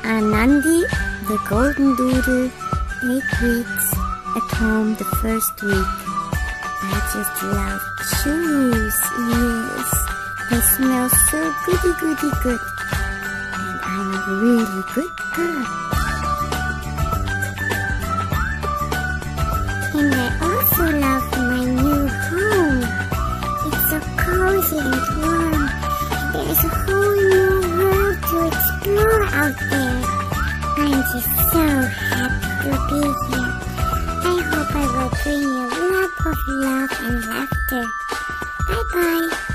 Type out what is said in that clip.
Anandi, the Goldendoodle, 8 weeks at home the first week. I just love shoes, yes. They smell so goody good. And I'm a really good girl. And I also love my new home. It's so cozy and warm. And there's a whole new world to explore out there. I'm just so happy to be here. I hope I will bring you a lot of love and laughter. Bye bye.